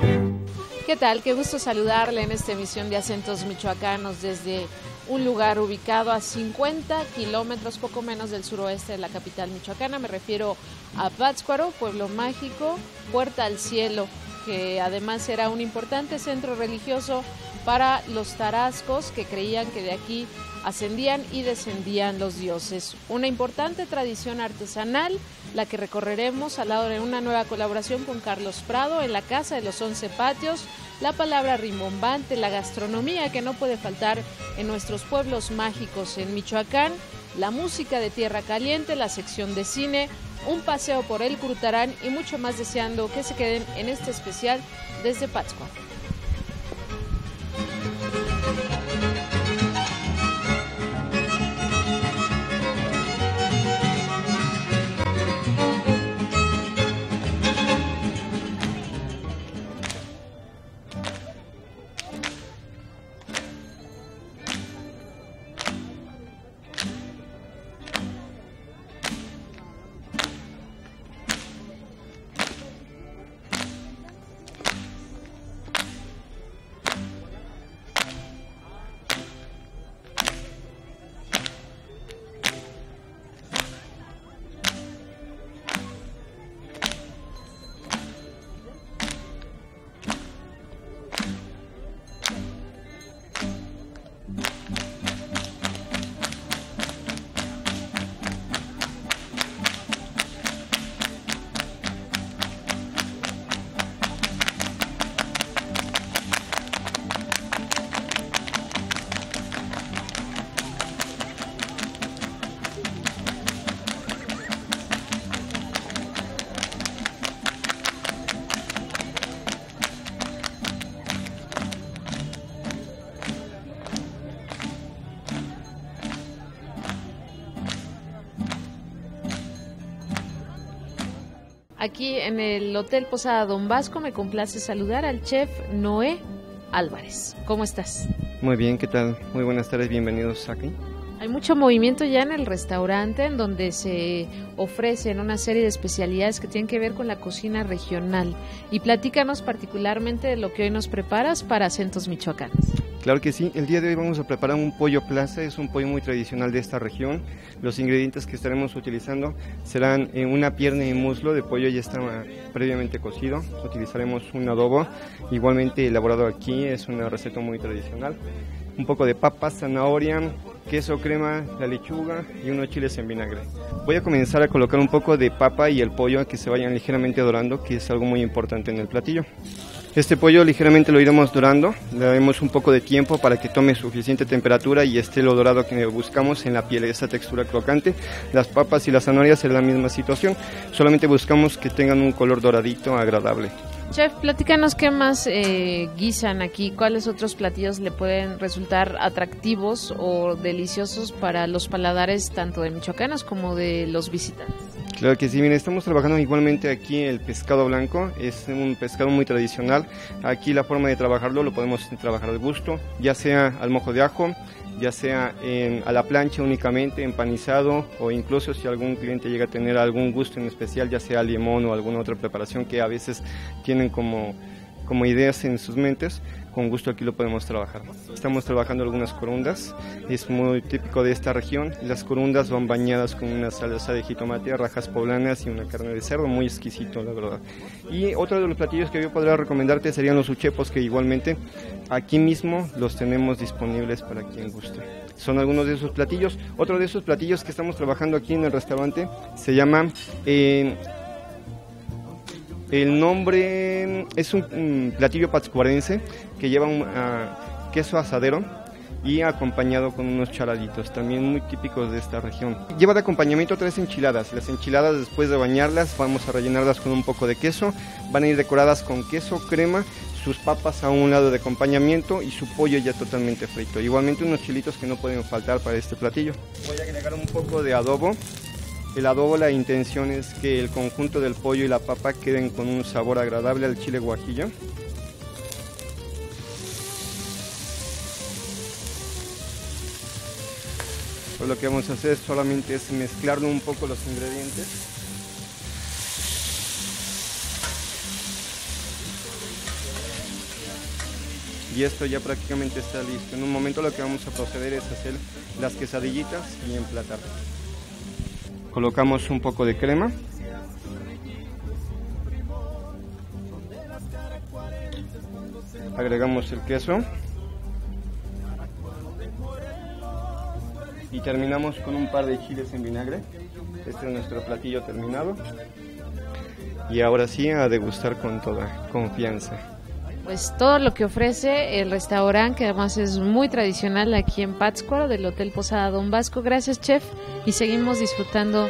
¿Qué tal? Qué gusto saludarle en esta emisión de Acentos Michoacanos desde un lugar ubicado a 50 kilómetros, poco menos del suroeste de la capital michoacana. Me refiero a Pátzcuaro, pueblo mágico, puerta al cielo, que además era un importante centro religioso para los tarascos que creían que de aquí ascendían y descendían los dioses. Una importante tradición artesanal, la que recorreremos al lado de una nueva colaboración con Carlos Prado en la Casa de los 11 Patios, la palabra rimbombante, la gastronomía que no puede faltar en nuestros pueblos mágicos en Michoacán, la música de Tierra Caliente, la sección de cine, un paseo por el Curutarán y mucho más, deseando que se queden en este especial desde Pátzcuaro. Aquí en el Hotel Posada Don Vasco me complace saludar al chef Noé Álvarez. ¿Cómo estás? Muy bien, ¿qué tal? Muy buenas tardes, bienvenidos aquí. Hay mucho movimiento ya en el restaurante, en donde se ofrecen una serie de especialidades que tienen que ver con la cocina regional. Y platícanos particularmente de lo que hoy nos preparas para Acentos Michoacanos. Claro que sí, el día de hoy vamos a preparar un pollo plaza, es un pollo muy tradicional de esta región. Los ingredientes que estaremos utilizando serán una pierna y muslo de pollo, ya está previamente cocido. Utilizaremos un adobo, igualmente elaborado aquí, es una receta muy tradicional. Un poco de papa, zanahoria, queso, crema, la lechuga y unos chiles en vinagre. Voy a comenzar a colocar un poco de papa y el pollo a que se vayan ligeramente dorando, que es algo muy importante en el platillo. Este pollo ligeramente lo iremos dorando, le daremos un poco de tiempo para que tome suficiente temperatura y esté lo dorado que buscamos en la piel, esa textura crocante. Las papas y las zanahorias es la misma situación, solamente buscamos que tengan un color doradito agradable. Chef, platícanos qué más guisan aquí, cuáles otros platillos le pueden resultar atractivos o deliciosos para los paladares tanto de michoacanos como de los visitantes. Claro que sí, bien, estamos trabajando igualmente aquí el pescado blanco, es un pescado muy tradicional. Aquí la forma de trabajarlo lo podemos trabajar al gusto, ya sea al mojo de ajo, ya sea a la plancha únicamente, empanizado, o incluso si algún cliente llega a tener algún gusto en especial, ya sea limón o alguna otra preparación que a veces tienen como ideas en sus mentes, con gusto aquí lo podemos trabajar. Estamos trabajando algunas corundas, es muy típico de esta región. Las corundas van bañadas con una salsa de jitomate, rajas poblanas y una carne de cerdo, muy exquisito la verdad. Y otro de los platillos que yo podría recomendarte serían los uchepos, que igualmente aquí mismo los tenemos disponibles para quien guste. Son algunos de esos platillos. Otro de esos platillos que estamos trabajando aquí en el restaurante se llama... el nombre es un platillo patzcuarense que lleva queso asadero y acompañado con unos charalitos, también muy típicos de esta región. Lleva de acompañamiento 3 enchiladas. Las enchiladas, después de bañarlas, vamos a rellenarlas con un poco de queso. Van a ir decoradas con queso, crema, sus papas a un lado de acompañamiento y su pollo ya totalmente frito. Igualmente unos chilitos que no pueden faltar para este platillo. Voy a agregar un poco de adobo. El adobo, la intención es que el conjunto del pollo y la papa queden con un sabor agradable al chile guajillo. Pues lo que vamos a hacer solamente es mezclarlo un poco los ingredientes. y esto ya prácticamente está listo. En un momento lo que vamos a proceder es hacer las quesadillitas y emplatar. Colocamos un poco de crema. Agregamos el queso. Y terminamos con un par de chiles en vinagre. Este es nuestro platillo terminado. Y ahora sí, a degustar con toda confianza. Pues todo lo que ofrece el restaurante, que además es muy tradicional aquí en Pátzcuaro, del Hotel Posada Don Vasco. Gracias, chef, y seguimos disfrutando.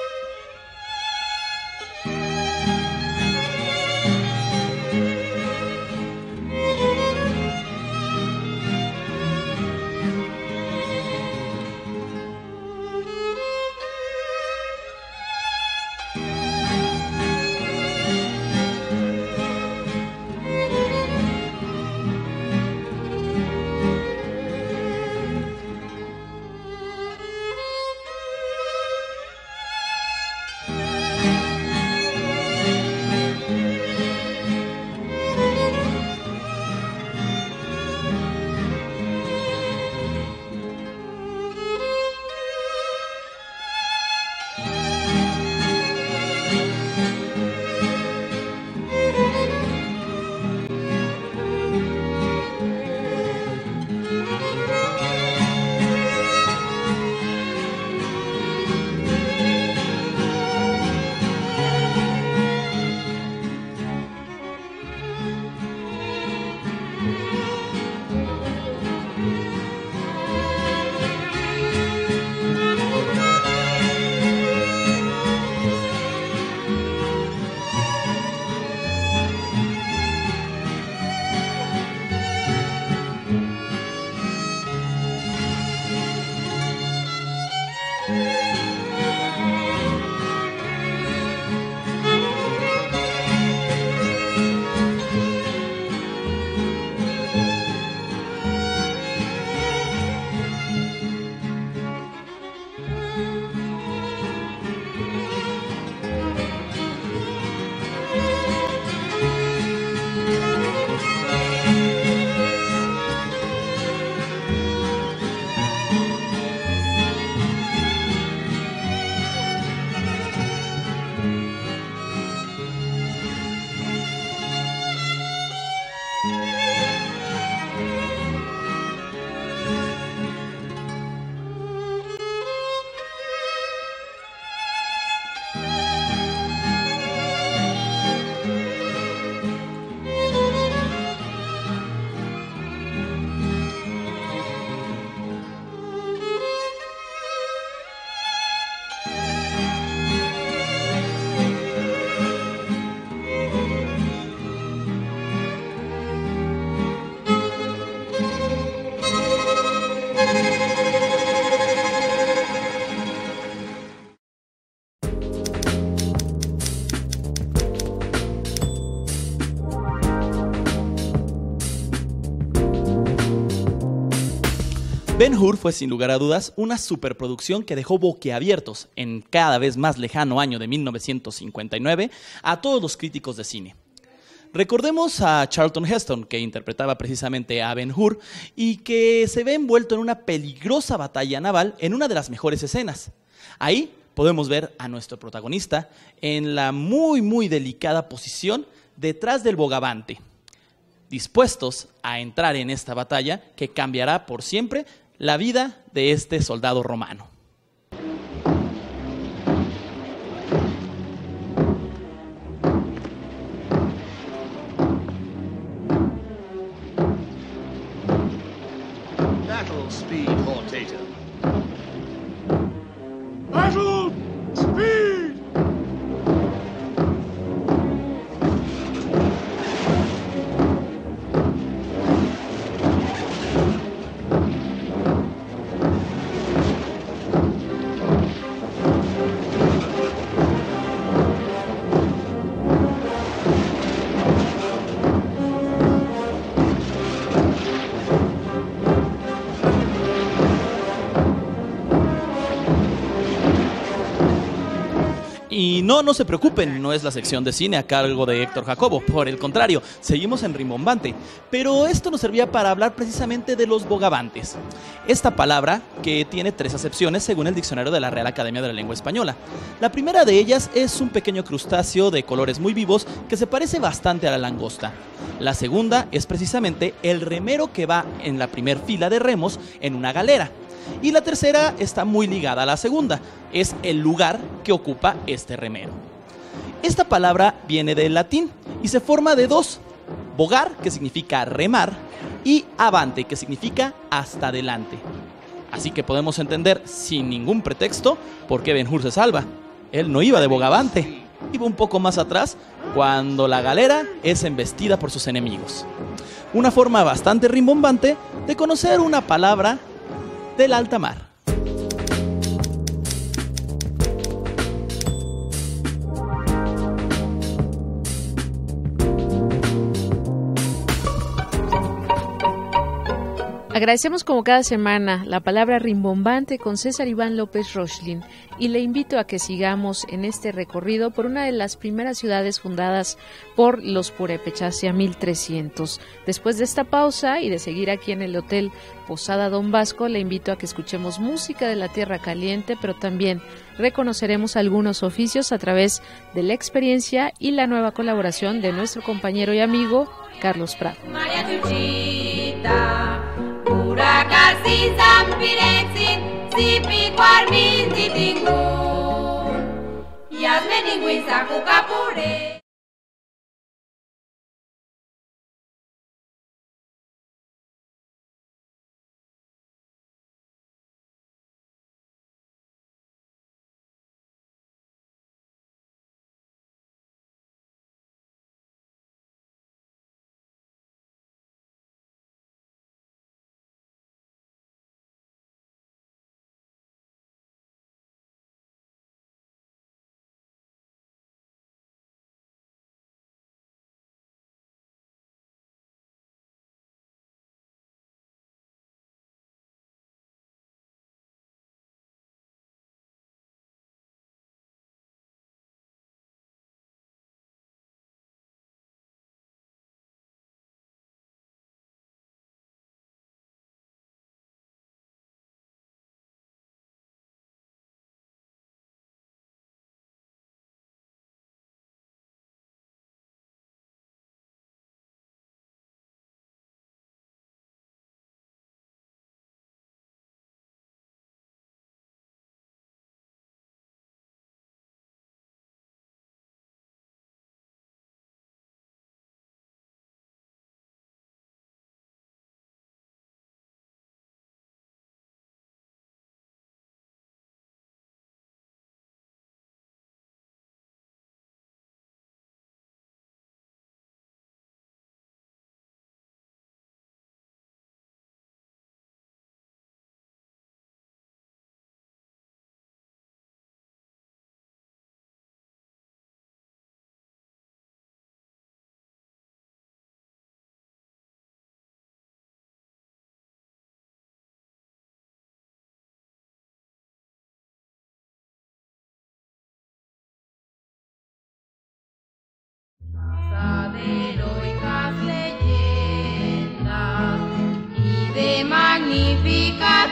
Ben-Hur fue sin lugar a dudas una superproducción que dejó boquiabiertos en cada vez más lejano año de 1959 a todos los críticos de cine. Recordemos a Charlton Heston, que interpretaba precisamente a Ben-Hur y que se ve envuelto en una peligrosa batalla naval en una de las mejores escenas. Ahí podemos ver a nuestro protagonista en la muy delicada posición detrás del bogavante, dispuestos a entrar en esta batalla que cambiará por siempre la vida de este soldado romano. Battle speed, Hortator. Battle speed! Y no se preocupen, no es la sección de cine a cargo de Héctor Jacobo, por el contrario, seguimos en rimbombante. Pero esto nos servía para hablar precisamente de los bogavantes. Esta palabra, que tiene 3 acepciones según el diccionario de la Real Academia de la Lengua Española. La primera de ellas es un pequeño crustáceo de colores muy vivos que se parece bastante a la langosta. La segunda es precisamente el remero que va en la primer fila de remos en una galera. Y la tercera está muy ligada a la segunda, es el lugar que ocupa este remero. Esta palabra viene del latín y se forma de 2, bogar, que significa remar, y avante, que significa hasta adelante. Así que podemos entender sin ningún pretexto por qué Ben-Hur se salva. Él no iba de bogavante, iba un poco más atrás cuando la galera es embestida por sus enemigos. Una forma bastante rimbombante de conocer una palabra del alta mar. Agradecemos como cada semana la palabra rimbombante con César Iván López Rochlin y le invito a que sigamos en este recorrido por una de las primeras ciudades fundadas por los purépechas hacia 1300. Después de esta pausa y de seguir aquí en el Hotel Posada Don Vasco, le invito a que escuchemos música de la Tierra Caliente, pero también reconoceremos algunos oficios a través de la experiencia y la nueva colaboración de nuestro compañero y amigo Carlos Prado. De heroicas leyendas y de magnífica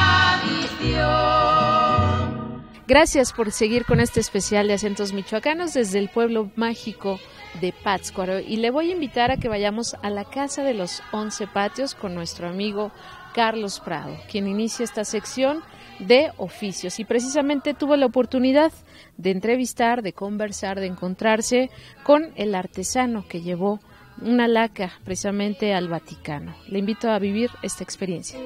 tradición. Gracias por seguir con este especial de acentos michoacanos desde el pueblo mágico de Pátzcuaro, y le voy a invitar a que vayamos a la Casa de los 11 Patios con nuestro amigo Carlos Prado, quien inicia esta sección de oficios y precisamente tuvo la oportunidad de entrevistar, de conversar, de encontrarse con el artesano que llevó una laca precisamente al Vaticano. Le invito a vivir esta experiencia.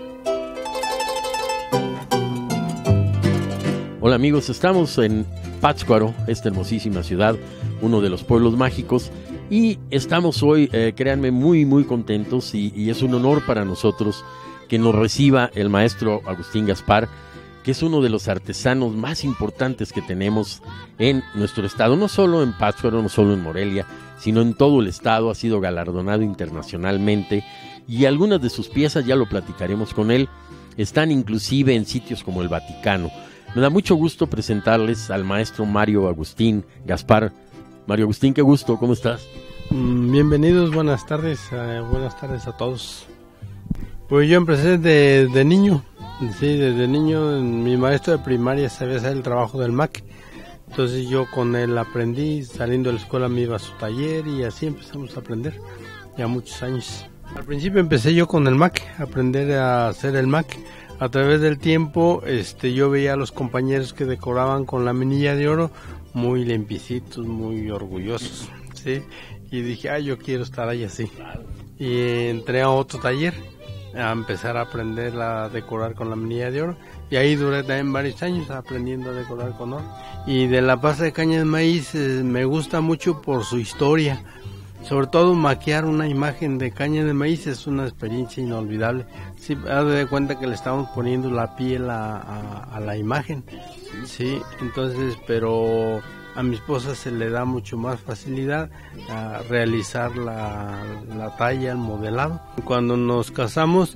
Hola amigos, estamos en Pátzcuaro, esta hermosísima ciudad, uno de los pueblos mágicos, y estamos hoy, créanme, muy contentos y es un honor para nosotros que nos reciba el maestro Agustín Gaspar, que es uno de los artesanos más importantes que tenemos en nuestro estado, no solo en Pátzcuaro, no solo en Morelia, sino en todo el estado. Ha sido galardonado internacionalmente y algunas de sus piezas, ya lo platicaremos con él, están inclusive en sitios como el Vaticano. Me da mucho gusto presentarles al maestro Mario Agustín Gaspar. Mario Agustín, qué gusto, ¿cómo estás? Bienvenidos, buenas tardes a todos. Pues yo empecé de niño, sí, desde niño. Mi maestro de primaria sabía hacer el trabajo del MAC, entonces yo con él aprendí. Saliendo de la escuela me iba a su taller y así empezamos a aprender, ya muchos años. Al principio empecé yo con el MAC, a aprender a hacer el MAC. A través del tiempo yo veía a los compañeros que decoraban con la minilla de oro, muy limpiecitos, muy orgullosos, ¿sí? Y dije, yo quiero estar ahí así. Y entré a otro taller a empezar a aprender a decorar con la minilla de oro. Y ahí duré también varios años aprendiendo a decorar con oro. Y de la pasta de caña de maíz me gusta mucho por su historia. Sobre todo maquillar una imagen de caña de maíz es una experiencia inolvidable. Sí, haz de cuenta que le estamos poniendo la piel a la imagen. Sí, entonces, pero a mi esposa se le da mucho más facilidad a realizar la talla, el modelado. Cuando nos casamos,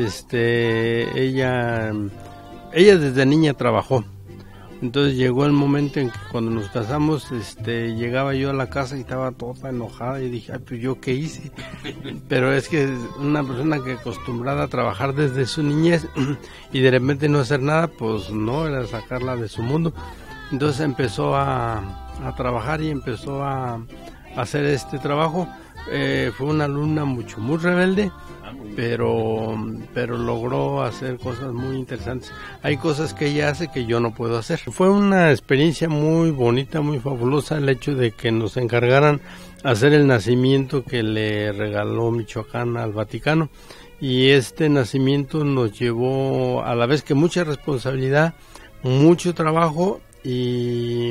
ella desde niña trabajó. Entonces llegó el momento en que cuando nos casamos, llegaba yo a la casa y estaba toda enojada y dije, pues yo qué hice. Pero es que una persona que acostumbrada a trabajar desde su niñez y de repente no hacer nada, pues no, era sacarla de su mundo. Entonces empezó a trabajar y empezó a hacer este trabajo. Fue una alumna muy rebelde, pero logró hacer cosas muy interesantes. Hay cosas que ella hace que yo no puedo hacer. Fue una experiencia muy bonita, muy fabulosa el hecho de que nos encargaran hacer el nacimiento que le regaló Michoacán al Vaticano. Y este nacimiento nos llevó a la vez que mucha responsabilidad, mucho trabajo y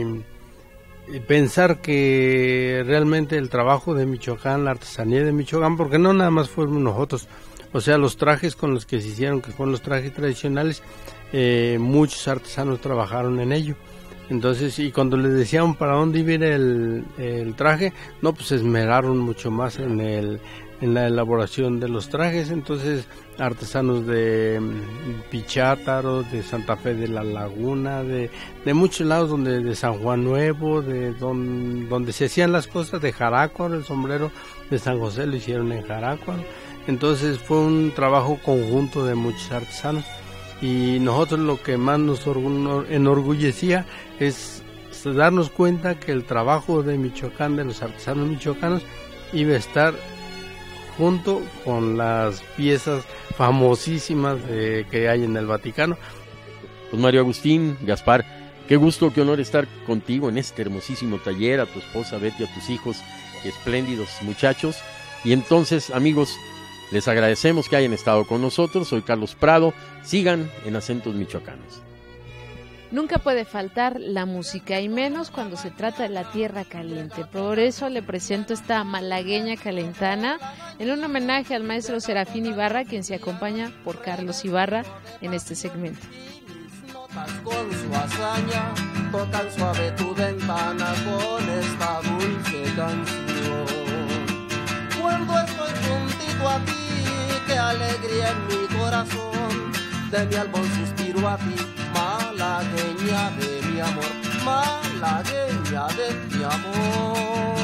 pensar que realmente el trabajo de Michoacán, la artesanía de Michoacán, porque no nada más fuimos nosotros, o sea, los trajes con los que se hicieron, que fueron los trajes tradicionales, muchos artesanos trabajaron en ello. Entonces, y cuando les decían para dónde iba el traje, no, pues se esmeraron mucho más en la elaboración de los trajes. Entonces, artesanos de Pichátaro, de Santa Fe de la Laguna, de muchos lados, de San Juan Nuevo, de donde se hacían las cosas, de Jarácuaro, el sombrero de San José lo hicieron en Jarácuaro. Entonces fue un trabajo conjunto de muchos artesanos, y nosotros lo que más nos enorgullecía es darnos cuenta que el trabajo de Michoacán, de los artesanos michoacanos, iba a estar junto con las piezas famosísimas que hay en el Vaticano. Pues Mario Agustín Gaspar, qué gusto, qué honor estar contigo en este hermosísimo taller, a tu esposa Betty, a tus hijos, espléndidos muchachos. Y entonces, amigos, les agradecemos que hayan estado con nosotros. Soy Carlos Prado, sigan en Acentos Michoacanos. Nunca puede faltar la música, y menos cuando se trata de la tierra caliente. Por eso le presento esta malagueña calentana en un homenaje al maestro Serafín Ibarra, quien se acompaña por Carlos Ibarra en este segmento. Con su hazaña tocan suave tu ventana con esta dulce canción. Cuando estoy juntito a ti, qué alegría en mi corazón, de mi alma un suspiro a ti, malagueña de mi amor, malagueña de mi amor.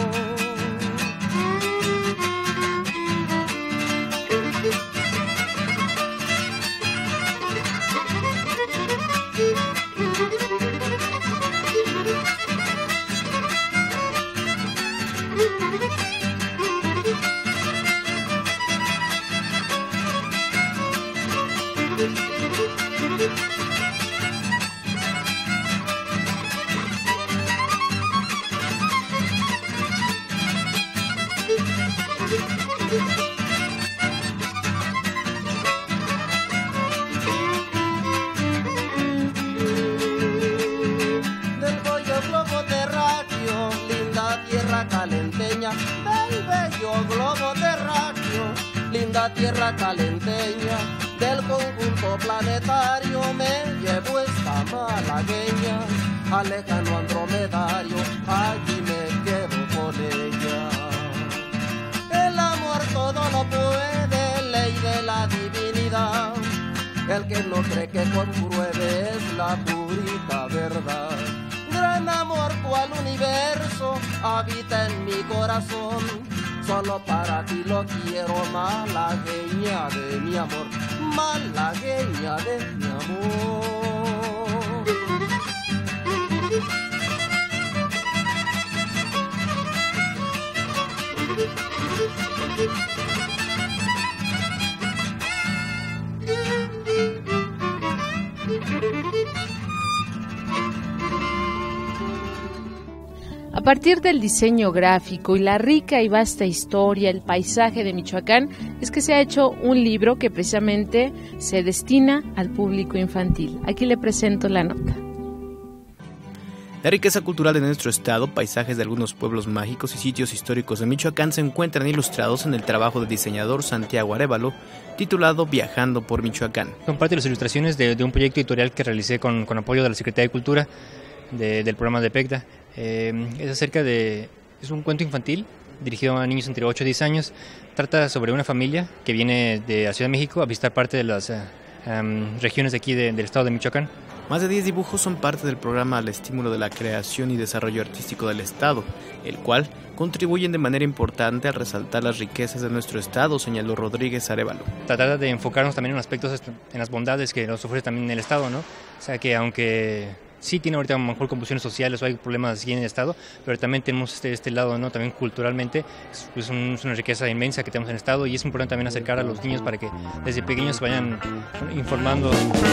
Tierra calenteña del conjunto planetario, me llevo esta malagueña al lejano andromedario, allí me quedo con ella. El amor todo lo puede, ley de la divinidad, el que no cree que compruebe es la purita verdad. Gran amor cual universo habita en mi corazón, solo para ti lo quiero, malagueña de mi amor, malagueña de mi amor. A partir del diseño gráfico y la rica y vasta historia, el paisaje de Michoacán, es que se ha hecho un libro que precisamente se destina al público infantil. Aquí le presento la nota. La riqueza cultural de nuestro estado, paisajes de algunos pueblos mágicos y sitios históricos de Michoacán se encuentran ilustrados en el trabajo del diseñador Santiago Arévalo, titulado Viajando por Michoacán. Son parte de las ilustraciones de un proyecto editorial que realicé con apoyo de la Secretaría de Cultura del programa de PECDA. Es un cuento infantil dirigido a niños entre 8 y 10 años. Trata sobre una familia que viene de la Ciudad de México a visitar parte de las regiones de aquí del estado de Michoacán. Más de 10 dibujos son parte del programa al estímulo de la creación y desarrollo artístico del estado, el cual contribuyen de manera importante al resaltar las riquezas de nuestro estado, señaló Rodríguez Arévalo. Tratar de enfocarnos también en aspectos, en las bondades que nos ofrece también el estado, ¿no? O sea que aunque sí tiene ahorita a lo mejor convulsiones sociales o hay problemas aquí en el estado, pero también tenemos este lado, ¿no? También culturalmente es una riqueza inmensa que tenemos en el estado, y es importante también acercar a los niños para que desde pequeños se vayan informando.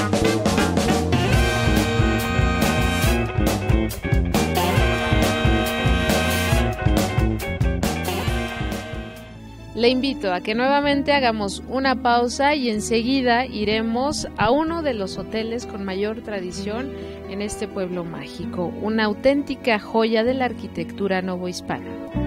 Le invito a que nuevamente hagamos una pausa y enseguida iremos a uno de los hoteles con mayor tradición en este pueblo mágico, una auténtica joya de la arquitectura novohispana.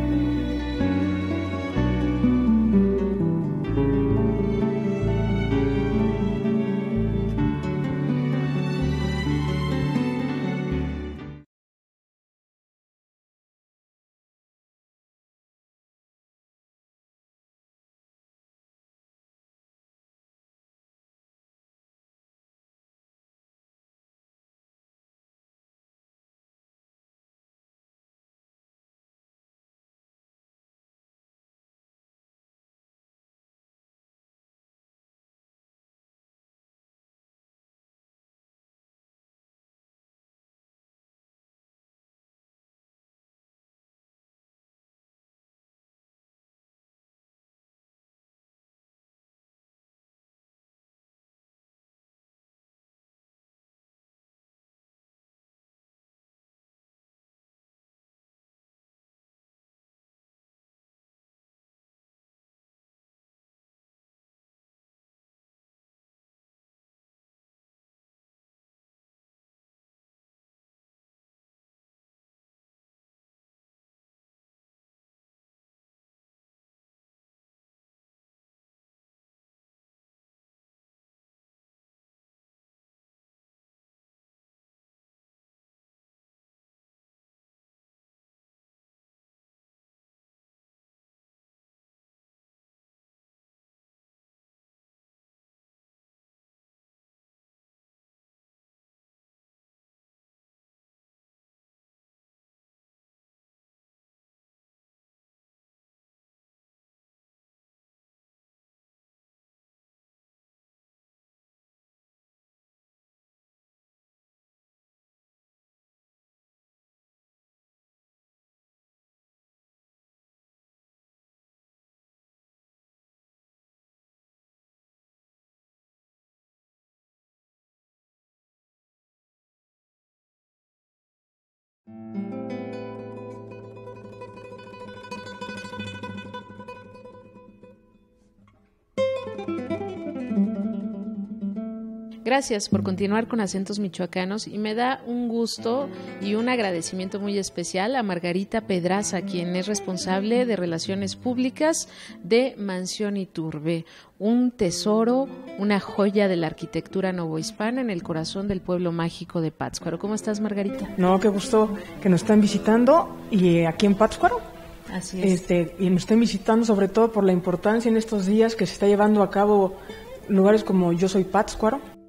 Gracias por continuar con Acentos Michoacanos, y me da un gusto y un agradecimiento muy especial a Margarita Pedraza, quien es responsable de Relaciones Públicas de Mansión Iturbe, un tesoro, una joya de la arquitectura novohispana en el corazón del pueblo mágico de Pátzcuaro. ¿Cómo estás, Margarita? No, qué gusto que nos están visitando y aquí en Pátzcuaro. Así es. Y nos están visitando sobre todo por la importancia en estos días que se está llevando a cabo lugares como Yo Soy Pátzcuaro.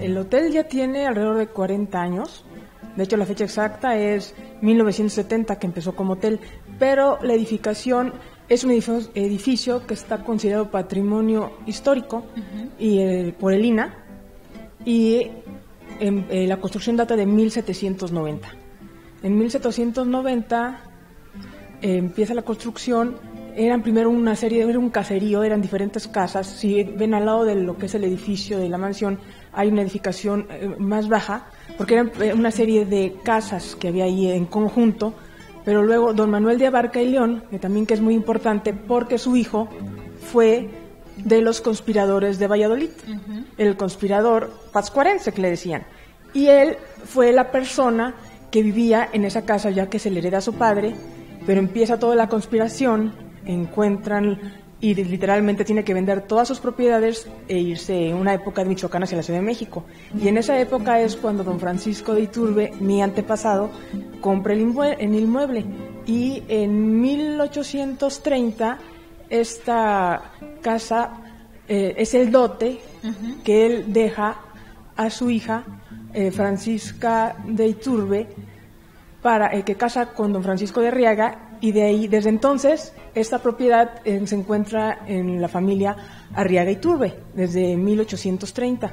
el hotel ya tiene alrededor de 40 años. De hecho, la fecha exacta es 1970 que empezó como hotel, pero la edificación es un edificio que está considerado patrimonio histórico y por el INAH, y la construcción data de 1790. En 1790 empieza la construcción. Eran primero una serie, era un caserío, eran diferentes casas. Si ven al lado de lo que es el edificio de la mansión, hay una edificación más baja, porque eran una serie de casas que había ahí en conjunto. Pero luego don Manuel de Abarca y León, que es muy importante porque su hijo fue de los conspiradores de Valladolid, el conspirador patzcuarense que le decían. Y él fue la persona que vivía en esa casa, ya que se le hereda a su padre, pero empieza toda la conspiración. Encuentran y literalmente tiene que vender todas sus propiedades e irse en una época de Michoacán hacia la Ciudad de México. Y en esa época es cuando don Francisco de Iturbe, mi antepasado, compra el inmueble. Y en 1830 esta casa es el dote que él deja a su hija Francisca de Iturbe, que casa con don Francisco de Arriaga. Y de ahí, desde entonces, esta propiedad se encuentra en la familia Arriaga Iturbe, desde 1830.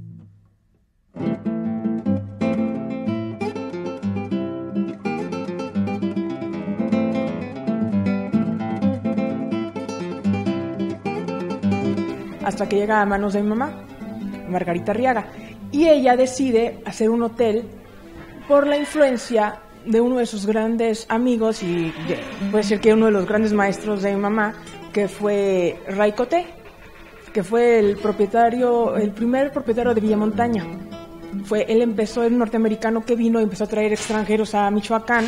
Hasta que llega a manos de mi mamá, Margarita Arriaga. Y ella decide hacer un hotel por la influencia de uno de sus grandes amigos y puede ser que uno de los grandes maestros de mi mamá, que fue Ray Coté, que fue el primer propietario de Villa Montaña. Él empezó, el norteamericano que vino y empezó a traer extranjeros a Michoacán.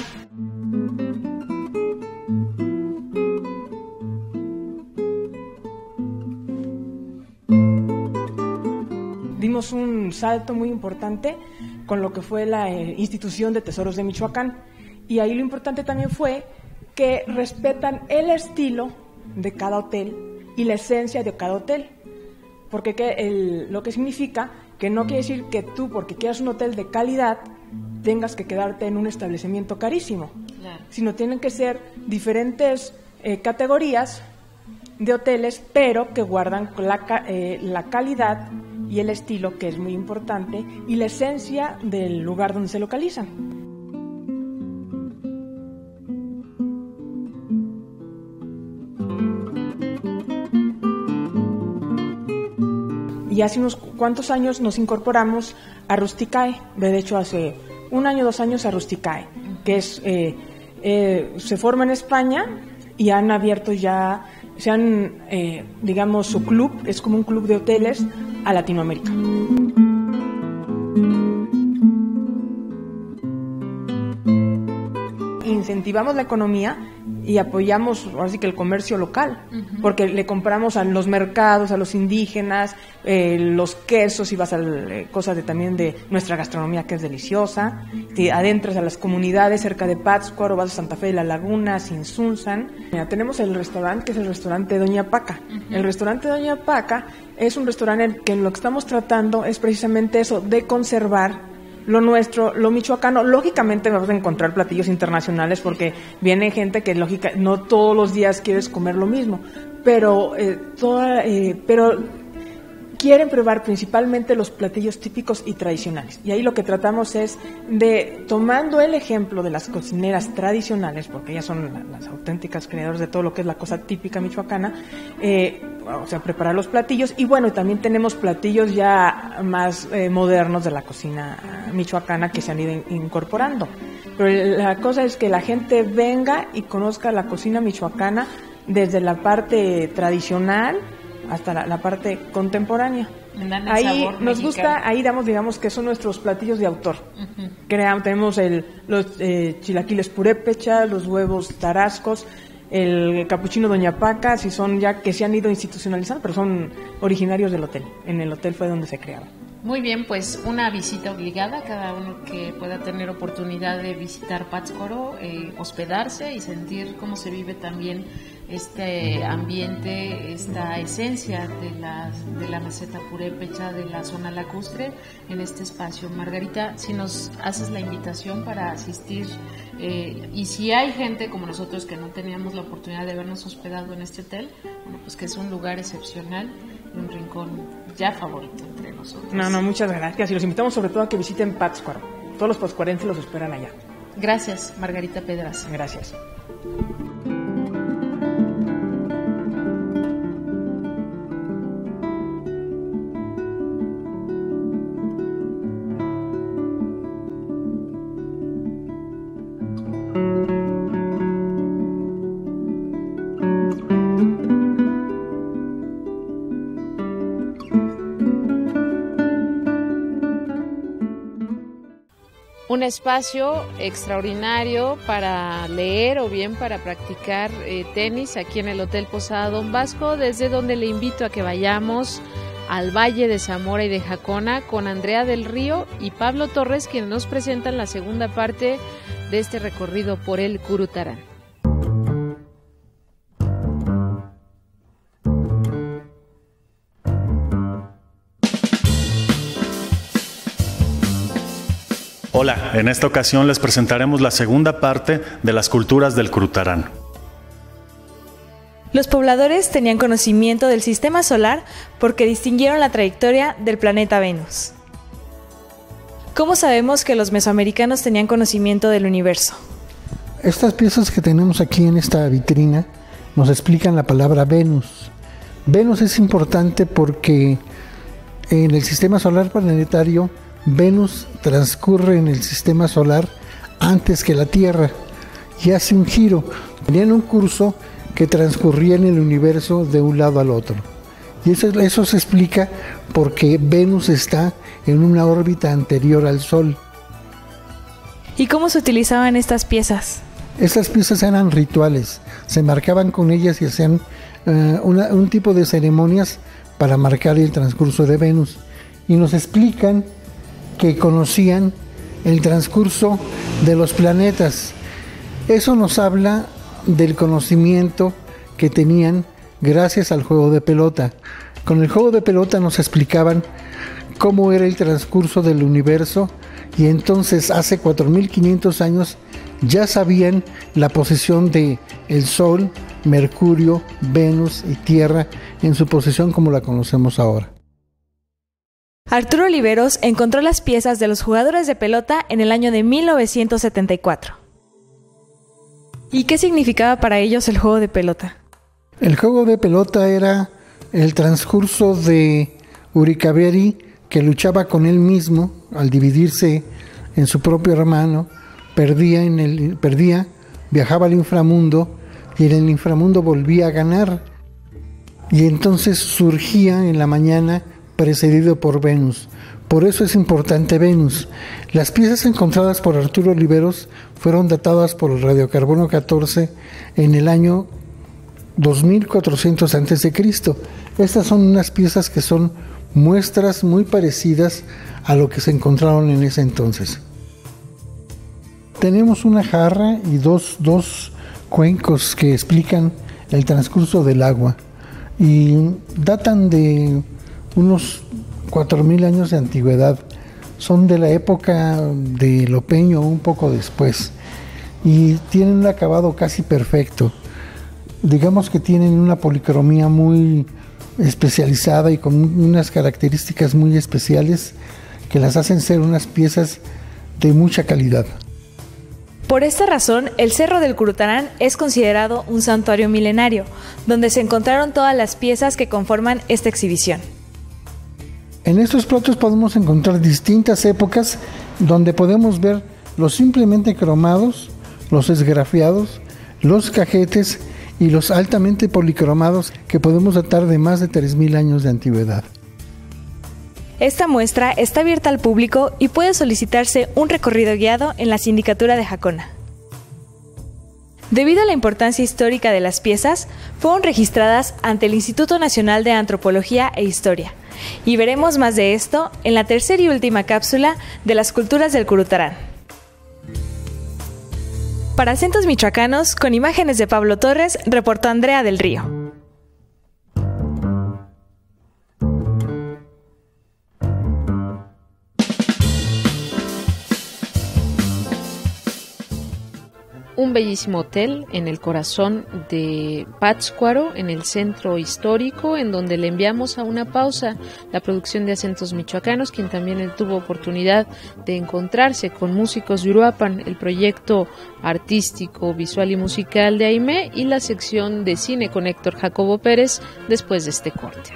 Dimos un salto muy importante con lo que fue la institución de Tesoros de Michoacán, y ahí lo importante también fue que respetan el estilo de cada hotel y la esencia de cada hotel, porque lo que significa que no quiere decir que tú, porque quieras un hotel de calidad, tengas que quedarte en un establecimiento carísimo, sino tienen que ser diferentes categorías de hoteles, pero que guardan la calidad y el estilo, que es muy importante, y la esencia del lugar donde se localizan. Y hace unos cuantos años nos incorporamos a Rusticae, de hecho hace 1 año, 2 años a Rusticae, que se forma en España y han abierto ya, digamos, su club, es como un club de hoteles a Latinoamérica. Incentivamos la economía y apoyamos, así que el comercio local, porque le compramos a los mercados, a los indígenas, los quesos, y vas a cosas también de nuestra gastronomía, que es deliciosa. Te adentras a las comunidades cerca de Pátzcuaro, vas a Santa Fe de la Laguna, Sinsunzan. Mira, tenemos el restaurante, que es el restaurante Doña Paca. El restaurante Doña Paca es un restaurante en que lo que estamos tratando es precisamente eso, de conservar lo nuestro, lo michoacano. Lógicamente vamos a encontrar platillos internacionales, porque viene gente que no todos los días quieres comer lo mismo, pero quieren probar principalmente los platillos típicos y tradicionales. Y ahí lo que tratamos es de, tomando el ejemplo de las cocineras tradicionales, porque ellas son las auténticas creadoras de todo lo que es la cosa típica michoacana, preparar los platillos. Y bueno, también tenemos platillos ya más modernos de la cocina michoacana que se han ido incorporando. Pero la cosa es que la gente venga y conozca la cocina michoacana desde la parte tradicional hasta la parte contemporánea. Ahí nos gusta, ahí digamos que son nuestros platillos de autor. Tenemos los chilaquiles purépecha, los huevos tarascos, el capuchino Doña Paca, si son ya que se han ido institucionalizando, pero son originarios del hotel. En el hotel fue donde se crearon. Muy bien, pues una visita obligada, cada uno que pueda tener oportunidad de visitar Pátzcuaro, hospedarse y sentir cómo se vive también este ambiente, esta esencia de la meseta purépecha, de la zona lacustre en este espacio. Margarita, si nos haces la invitación para asistir, y si hay gente como nosotros que no teníamos la oportunidad de habernos hospedado en este hotel, bueno, pues que es un lugar excepcional y un rincón ya favorito entre nosotros. No, muchas gracias. Y los invitamos sobre todo a que visiten Pátzcuaro. Todos los pátzcuarenses los esperan allá. Gracias, Margarita Pedraza. Gracias. Un espacio extraordinario para leer o bien para practicar tenis aquí en el Hotel Posada Don Vasco, desde donde le invito a que vayamos al Valle de Zamora y de Jacona con Andrea del Río y Pablo Torres, quienes nos presentan la segunda parte de este recorrido por el Curutarán. Hola, en esta ocasión les presentaremos la segunda parte de las culturas del Curutarán. Los pobladores tenían conocimiento del sistema solar porque distinguieron la trayectoria del planeta Venus. ¿Cómo sabemos que los mesoamericanos tenían conocimiento del universo? Estas piezas que tenemos aquí en esta vitrina nos explican la palabra Venus. Venus es importante porque en el sistema solar planetario Venus transcurre en el sistema solar antes que la Tierra y hace un giro. Tenían un curso que transcurría en el universo de un lado al otro. Y eso se explica porque Venus está en una órbita anterior al Sol. ¿Y cómo se utilizaban estas piezas? Estas piezas eran rituales, se marcaban con ellas y hacían un tipo de ceremonias para marcar el transcurso de Venus. Y nos explican que conocían el transcurso de los planetas. Eso nos habla del conocimiento que tenían gracias al juego de pelota. Con el juego de pelota nos explicaban cómo era el transcurso del universo y entonces hace 4.500 años ya sabían la posición de el Sol, Mercurio, Venus y Tierra en su posición como la conocemos ahora. Arturo Oliveros encontró las piezas de los jugadores de pelota en el año de 1974. ¿Y qué significaba para ellos el juego de pelota? El juego de pelota era el transcurso de Uricaberi, que luchaba con él mismo al dividirse en su propio hermano, perdía, viajaba al inframundo y en el inframundo volvía a ganar. Y entonces surgía en la mañana precedido por Venus. Por eso es importante Venus. Las piezas encontradas por Arturo Oliveros fueron datadas por el radiocarbono 14 en el año 2400 a.C. Estas son unas piezas que son muestras muy parecidas a lo que se encontraron en ese entonces. Tenemos una jarra y dos cuencos que explican el transcurso del agua y datan de unos 4.000 años de antigüedad. Son de la época de Lopeño, un poco después, y tienen un acabado casi perfecto. Digamos que tienen una policromía muy especializada y con unas características muy especiales que las hacen ser unas piezas de mucha calidad. Por esta razón, el Cerro del Curutarán es considerado un santuario milenario, donde se encontraron todas las piezas que conforman esta exhibición. En estos platos podemos encontrar distintas épocas donde podemos ver los simplemente cromados, los esgrafiados, los cajetes y los altamente policromados que podemos datar de más de 3.000 años de antigüedad. Esta muestra está abierta al público y puede solicitarse un recorrido guiado en la Sindicatura de Jacona. Debido a la importancia histórica de las piezas, fueron registradas ante el Instituto Nacional de Antropología e Historia, y veremos más de esto en la tercera y última cápsula de las culturas del Curutarán. Para Acentos Michoacanos, con imágenes de Pablo Torres, reportó Andrea del Río. Un bellísimo hotel en el corazón de Pátzcuaro, en el centro histórico, en donde le enviamos a una pausa la producción de Acentos Michoacanos, quien también tuvo oportunidad de encontrarse con músicos de Uruapan, el proyecto artístico, visual y musical de AIME y la sección de cine con Héctor Jacobo Pérez después de este corte.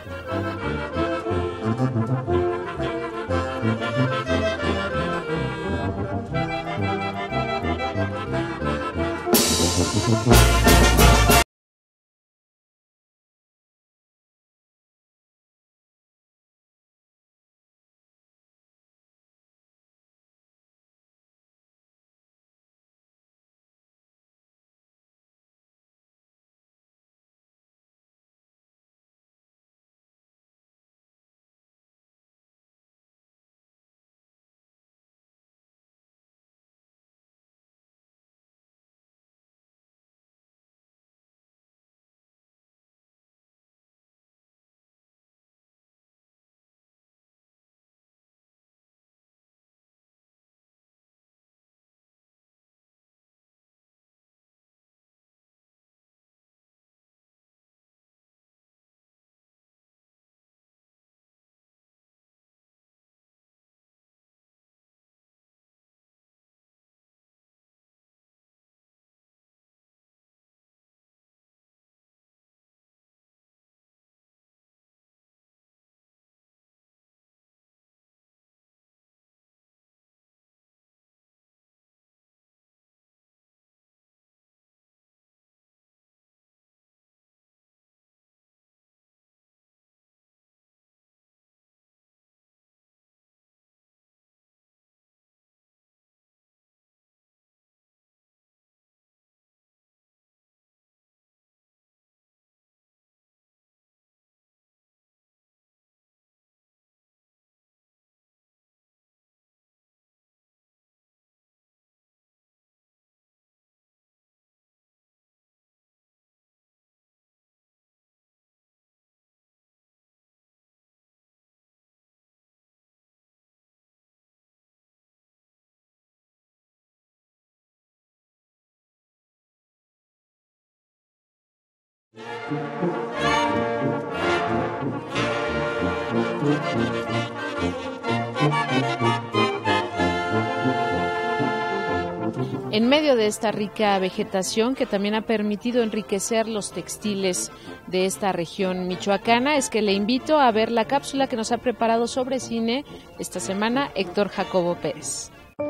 En medio de esta rica vegetación que también ha permitido enriquecer los textiles de esta región michoacana, es que le invito a ver la cápsula que nos ha preparado sobre cine esta semana Héctor Jacobo Pérez.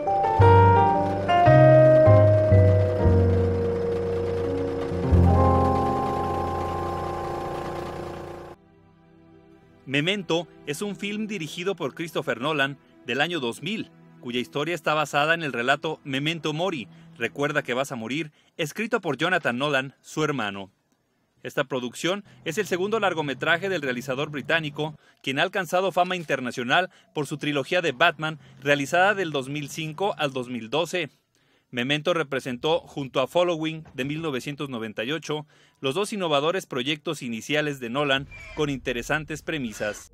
Memento es un film dirigido por Christopher Nolan del año 2000, cuya historia está basada en el relato Memento Mori, Recuerda que vas a morir, escrito por Jonathan Nolan, su hermano. Esta producción es el segundo largometraje del realizador británico, quien ha alcanzado fama internacional por su trilogía de Batman, realizada del 2005 al 2012. Memento representó, junto a Following de 1998, los dos innovadores proyectos iniciales de Nolan con interesantes premisas.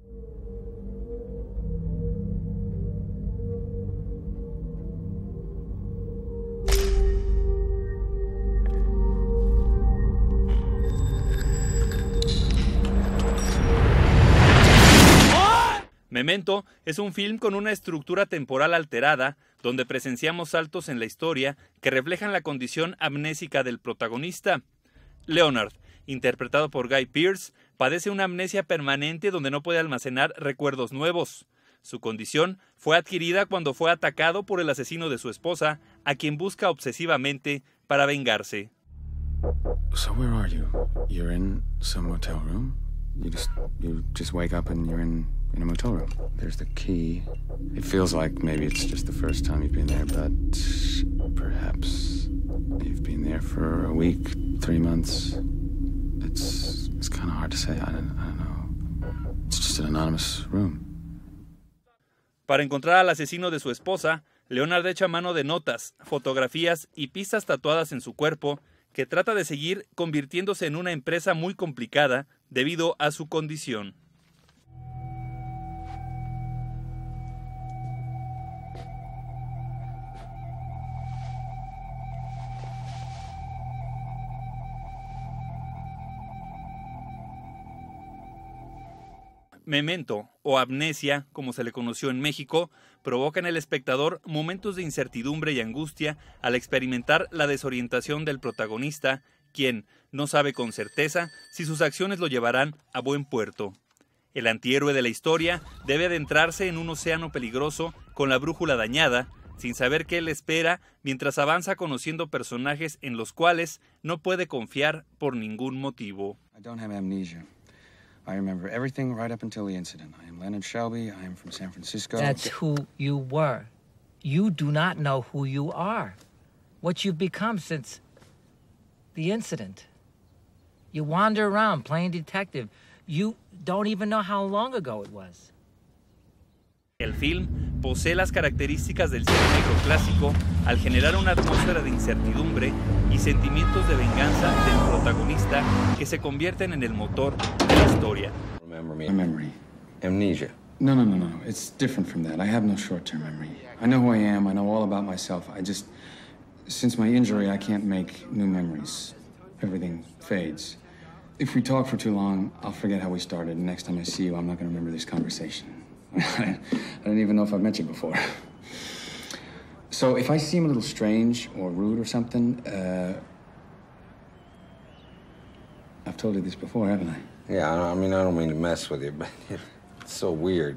Memento es un film con una estructura temporal alterada, donde presenciamos saltos en la historia que reflejan la condición amnésica del protagonista. Leonard, interpretado por Guy Pearce, padece una amnesia permanente donde no puede almacenar recuerdos nuevos. Su condición fue adquirida cuando fue atacado por el asesino de su esposa, a quien busca obsesivamente para vengarse. So where are you? You're in some motel room? You just wake up and you're in a motel room. There's the key. It feels like maybe it's just the first time you've been there, but perhaps you've been there for a week, 3 months. It's kind of hard to say. I don't know. It's just an anonymous room. Para encontrar al asesino de su esposa, Leonard echa mano de notas, fotografías y pistas tatuadas en su cuerpo que trata de seguir convirtiéndose en una empresa muy complicada debido a su condición. Memento, o amnesia, como se le conoció en México, provoca en el espectador momentos de incertidumbre y angustia al experimentar la desorientación del protagonista, quien no sabe con certeza si sus acciones lo llevarán a buen puerto. El antihéroe de la historia debe adentrarse en un océano peligroso con la brújula dañada, sin saber qué le espera mientras avanza conociendo personajes en los cuales no puede confiar por ningún motivo. I don't have amnesia. I remember everything right up until the incident. I am Leonard Shelby. I am from San Francisco. That's who you were. You do not know who you are, what you've become since the incident. You wander around playing detective. You don't even know how long ago it was. El film posee las características del cine negro clásico al generar una atmósfera de incertidumbre y sentimientos de venganza del protagonista que se convierten en el motor de la historia. Memory. Amnesia. No. It's different from that. I have no short-term memory. I know who I am. I know all about myself. Since my injury, I can't make new memories. Everything fades. If we talk for too long, I'll forget how we started. And next time I see you, I'm not going to remember this conversation. I don't even know if I've met you before. So if I seem a little strange or rude or something, I've told you this before, haven't I? Yeah, I mean, I don't mean to mess with you, but it's so weird.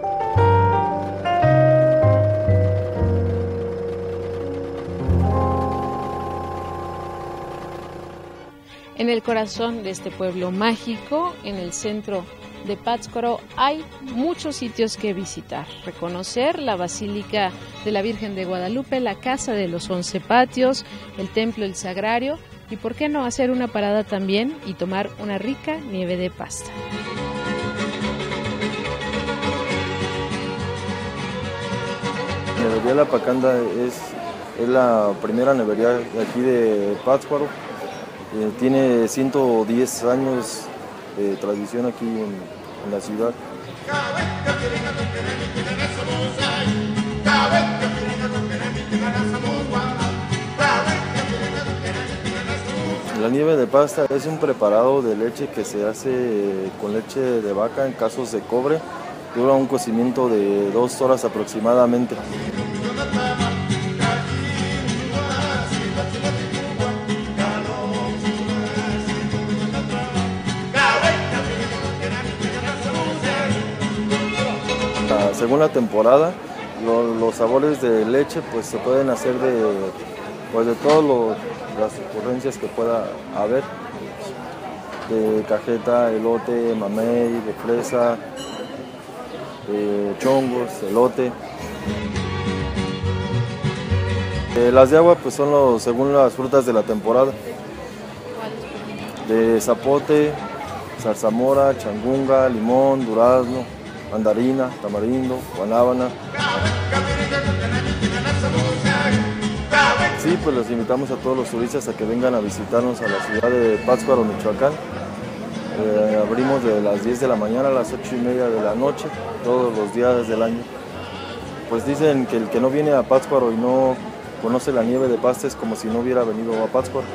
En el corazón de este pueblo mágico, en el centro de Pátzcuaro, hay muchos sitios que visitar. Reconocer la Basílica de la Virgen de Guadalupe, la Casa de los 11 Patios, el Templo del Sagrario y, ¿por qué no, hacer una parada también y tomar una rica nieve de pasta? Nevería La Pacanda es la primera nevería de aquí de Pátzcuaro. Tiene 110 años de tradición aquí en la ciudad. La nieve de pasta es un preparado de leche que se hace con leche de vaca en casos de cobre. Dura un cocimiento de 2 horas aproximadamente. Según la temporada, los sabores de leche pues se pueden hacer de todas las ocurrencias que pueda haber, de cajeta, elote, mamey, de fresa, chongos, elote. Las de agua pues son según las frutas de la temporada, de zapote, zarzamora, changunga, limón, durazno, mandarina, tamarindo, guanábana. Sí, pues los invitamos a todos los turistas a que vengan a visitarnos a la ciudad de Pátzcuaro, Michoacán. Abrimos de las 10 de la mañana a las 8:30 de la noche, todos los días del año. Pues dicen que el que no viene a Pátzcuaro y no conoce la nieve de pasta es como si no hubiera venido a Pátzcuaro.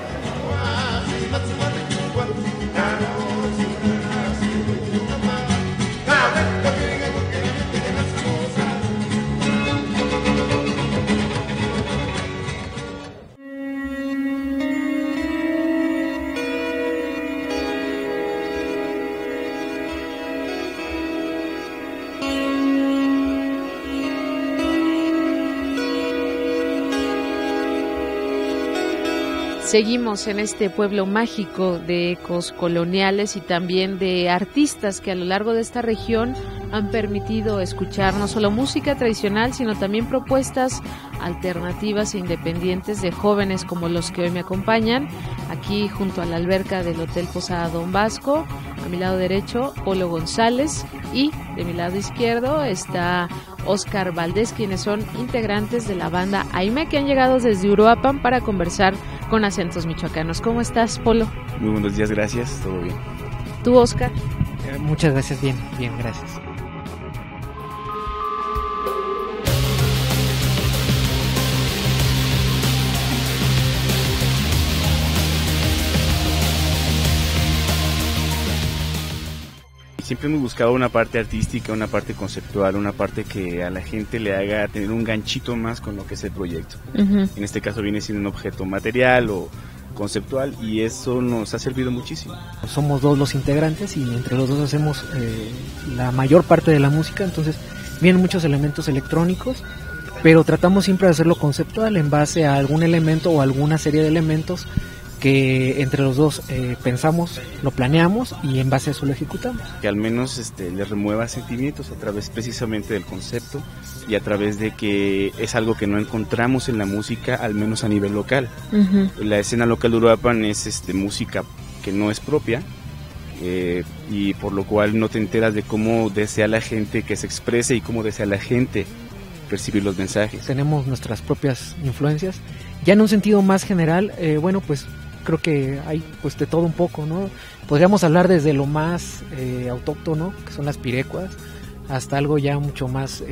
Seguimos en este pueblo mágico de ecos coloniales y también de artistas que a lo largo de esta región han permitido escuchar no solo música tradicional, sino también propuestas alternativas e independientes de jóvenes como los que hoy me acompañan, aquí junto a la alberca del Hotel Posada Don Vasco. A mi lado derecho, Polo González, Y de mi lado izquierdo está Oscar Valdés, quienes son integrantes de la banda Aimé, que han llegado desde Uruapan para conversar con acentos michoacanos. ¿Cómo estás, Polo? Muy buenos días, gracias, todo bien. ¿Tú, Oscar? Muchas gracias, bien, gracias. Siempre hemos buscado una parte artística, una parte conceptual, una parte que a la gente le haga tener un ganchito más con lo que es el proyecto. En este caso viene siendo un objeto material o conceptual, y eso nos ha servido muchísimo. Somos dos los integrantes y entre los dos hacemos la mayor parte de la música, entonces vienen muchos elementos electrónicos, pero tratamos siempre de hacerlo conceptual en base a algún elemento o alguna serie de elementos que entre los dos pensamos, lo planeamos y en base a eso lo ejecutamos. Que al menos le remueva sentimientos a través precisamente del concepto y a través de que es algo que no encontramos en la música, al menos a nivel local. La escena local de Uruapan es música que no es propia, y por lo cual no te enteras de cómo desea la gente que se exprese y cómo desea la gente percibir los mensajes. Tenemos nuestras propias influencias. Ya en un sentido más general, bueno, pues creo que hay pues de todo un poco, ¿no? Podríamos hablar desde lo más autóctono, que son las pirecuas, hasta algo ya mucho más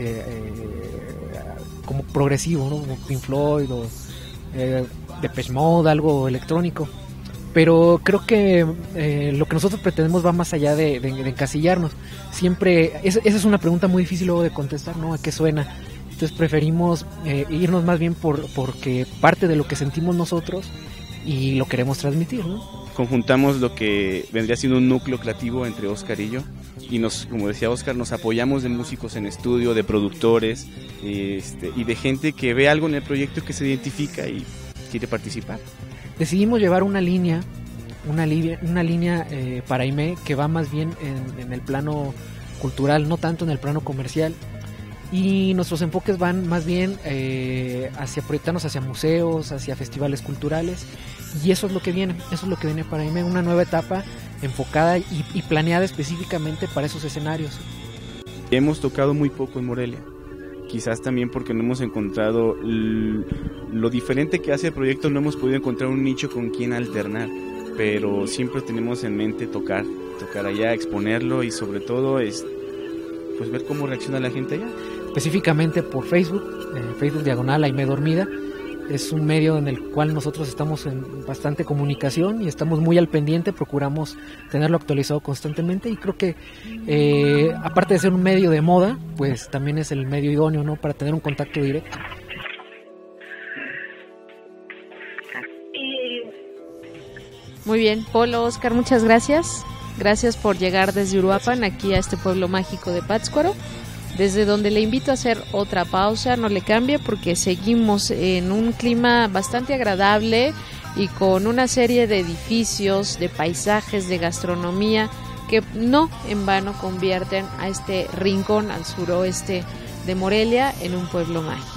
como progresivo, ¿no? Como Pink Floyd o Depeche Mode, algo electrónico. Pero creo que lo que nosotros pretendemos va más allá de encasillarnos. Siempre, esa es una pregunta muy difícil luego de contestar, ¿no? ¿A qué suena? Entonces preferimos irnos más bien porque parte de lo que sentimos nosotros y lo queremos transmitir, ¿no? Conjuntamos lo que vendría siendo un núcleo creativo entre Oscar y yo, y como decía Oscar, nos apoyamos de músicos en estudio, de productores, y de gente que ve algo en el proyecto que se identifica y quiere participar. Decidimos llevar una línea para Aimé que va más bien en el plano cultural, no tanto en el plano comercial. Y nuestros enfoques van más bien hacia proyectarnos hacia museos, hacia festivales culturales, y eso es lo que viene para Aimé, una nueva etapa enfocada y planeada específicamente para esos escenarios. Hemos tocado muy poco en Morelia, quizás también porque no hemos encontrado lo diferente que hace el proyecto, no hemos podido encontrar un nicho con quien alternar, pero siempre tenemos en mente tocar allá, exponerlo y sobre todo pues ver cómo reacciona la gente allá. Específicamente por Facebook diagonal Aimé Dormida, es un medio en el cual nosotros estamos en bastante comunicación y estamos muy al pendiente, procuramos tenerlo actualizado constantemente, y creo que aparte de ser un medio de moda, pues también es el medio idóneo, ¿no? Para tener un contacto directo. Muy bien, Polo, Oscar, muchas gracias. Gracias por llegar desde Uruapan aquí a este pueblo mágico de Pátzcuaro, desde donde le invito a hacer otra pausa. No le cambie porque seguimos en un clima bastante agradable y con una serie de edificios, de paisajes, de gastronomía que no en vano convierten a este rincón al suroeste de Morelia en un pueblo mágico.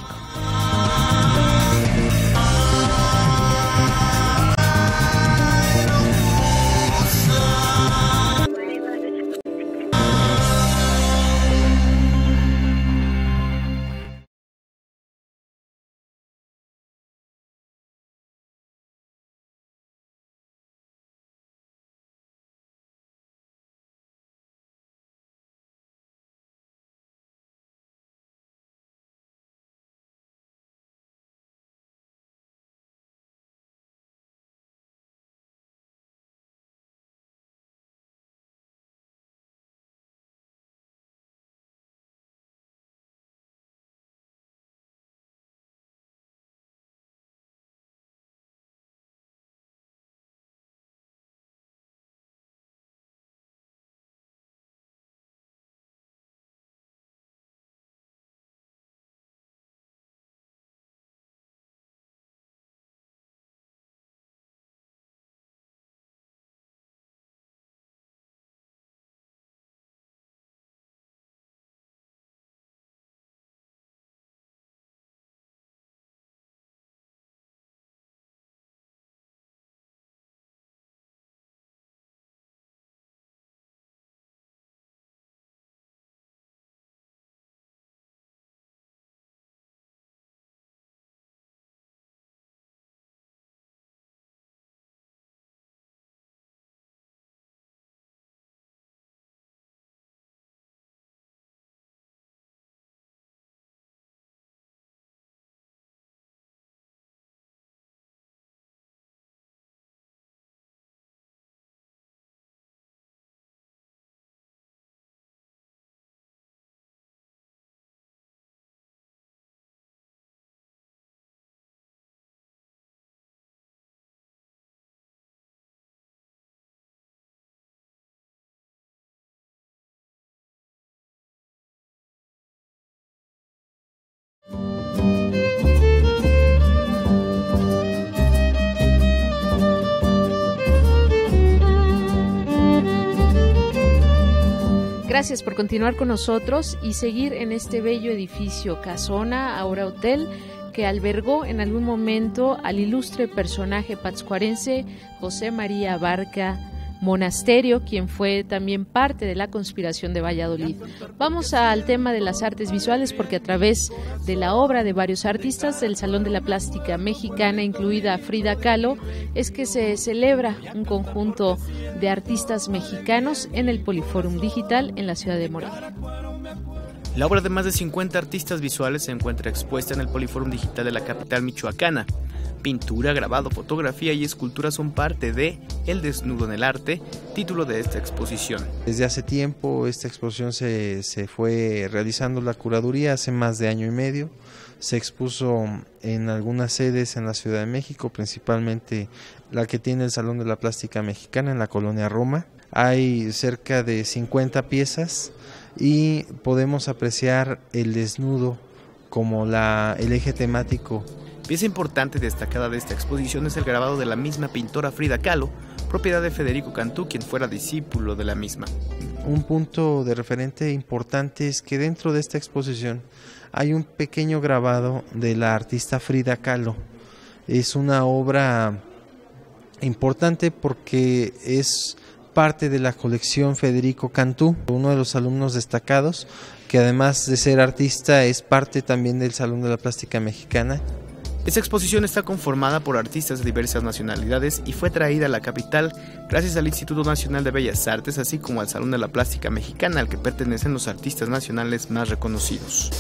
Gracias por continuar con nosotros y seguir en este bello edificio Casona, ahora hotel, que albergó en algún momento al ilustre personaje pátzcuarense José María Abarca Monasterio, quien fue también parte de la conspiración de Valladolid. Vamos al tema de las artes visuales, porque a través de la obra de varios artistas del Salón de la Plástica Mexicana, incluida Frida Kahlo, es que se celebra un conjunto de artistas mexicanos en el Poliforum Digital en la ciudad de Morelia. La obra de más de 50 artistas visuales se encuentra expuesta en el Poliforum Digital de la capital michoacana. Pintura, grabado, fotografía y escultura son parte de El desnudo en el arte, título de esta exposición. Desde hace tiempo esta exposición se fue realizando la curaduría, hace más de año y medio. Se expuso en algunas sedes en la Ciudad de México, principalmente la que tiene el Salón de la Plástica Mexicana en la colonia Roma. Hay cerca de 50 piezas y podemos apreciar el desnudo como el eje temático. Pieza importante y destacada de esta exposición es el grabado de la misma pintora Frida Kahlo, propiedad de Federico Cantú, quien fuera discípulo de la misma. Un punto de referente importante es que dentro de esta exposición hay un pequeño grabado de la artista Frida Kahlo. Es una obra importante porque es parte de la colección Federico Cantú, uno de los alumnos destacados, que además de ser artista es parte también del Salón de la Plástica Mexicana. Esta exposición está conformada por artistas de diversas nacionalidades y fue traída a la capital gracias al Instituto Nacional de Bellas Artes, así como al Salón de la Plástica Mexicana, al que pertenecen los artistas nacionales más reconocidos.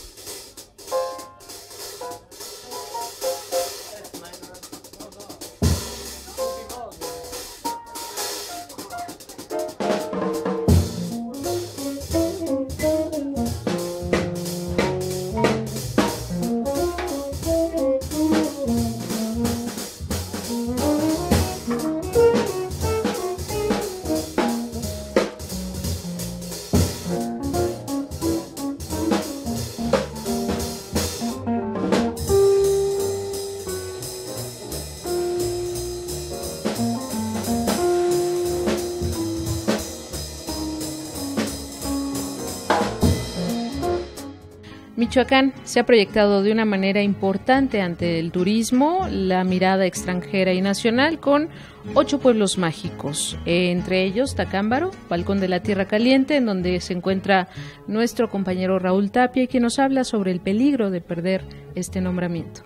Michoacán se ha proyectado de una manera importante ante el turismo, la mirada extranjera y nacional, con 8 pueblos mágicos, entre ellos Tacámbaro, Balcón de la Tierra Caliente, en donde se encuentra nuestro compañero Raúl Tapia, quien nos habla sobre el peligro de perder este nombramiento.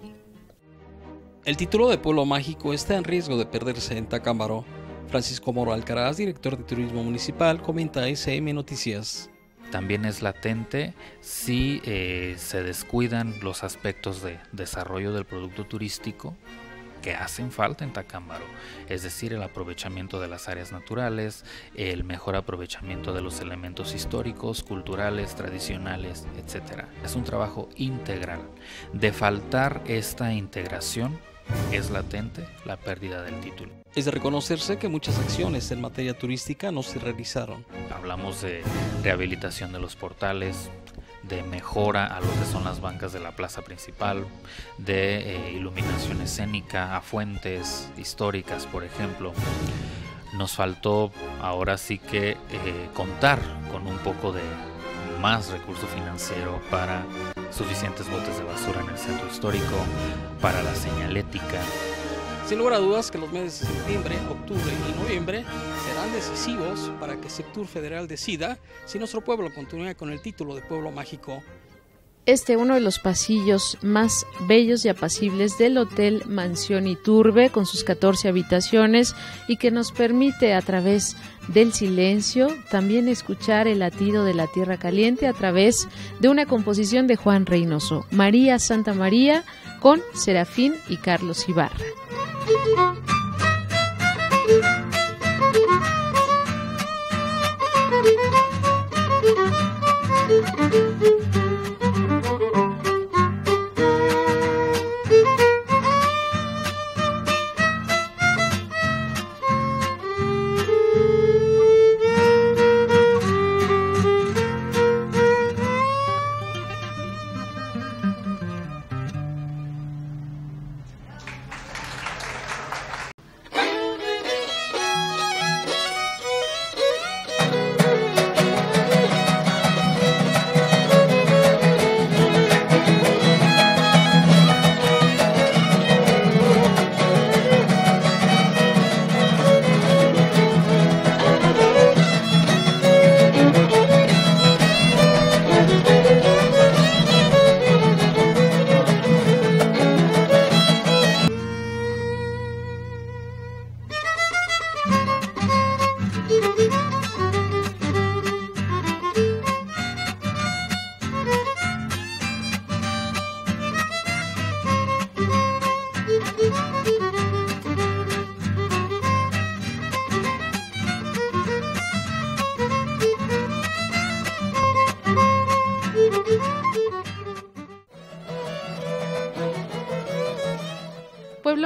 El título de pueblo mágico está en riesgo de perderse en Tacámbaro. Francisco Moro Alcaraz, director de Turismo Municipal, comenta a SM Noticias. También es latente si se descuidan los aspectos de desarrollo del producto turístico que hacen falta en Tacámbaro, es decir, el aprovechamiento de las áreas naturales, el mejor aprovechamiento de los elementos históricos, culturales, tradicionales, etc. Es un trabajo integral. De faltar esta integración, es latente la pérdida del título. Es de reconocerse que muchas acciones en materia turística no se realizaron. Hablamos de rehabilitación de los portales, de mejora a lo que son las bancas de la plaza principal, de iluminación escénica a fuentes históricas, por ejemplo. Nos faltó ahora sí que contar con un poco de más recurso financiero para suficientes botes de basura en el centro histórico, para la señalética. Sin lugar a dudas que los meses de septiembre, octubre y noviembre serán decisivos para que Sectur Federal decida si nuestro pueblo continúa con el título de pueblo mágico. Uno de los pasillos más bellos y apacibles del Hotel Mansión Iturbe, con sus 14 habitaciones, y que nos permite a través del silencio también escuchar el latido de la Tierra Caliente a través de una composición de Juan Reynoso, María Santa María, con Serafín y Carlos Ibarra.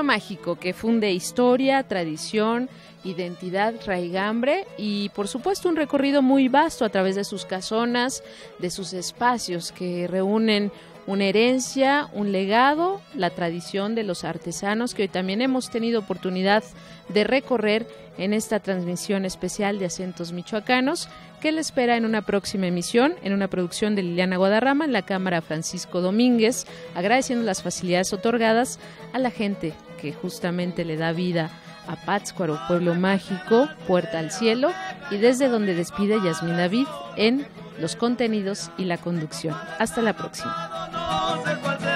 pueblo mágico que funde historia, tradición, identidad, raigambre y por supuesto un recorrido muy vasto a través de sus casonas, de sus espacios que reúnen una herencia, un legado, la tradición de los artesanos que hoy también hemos tenido oportunidad de recorrer en esta transmisión especial de Acentos Michoacanos, que le espera en una próxima emisión, en una producción de Liliana Guadarrama, en la cámara Francisco Domínguez, agradeciendo las facilidades otorgadas a la gente que justamente le da vida a Pátzcuaro, pueblo mágico, puerta al cielo, y desde donde despide Yasmín David en los contenidos y la conducción. Hasta la próxima.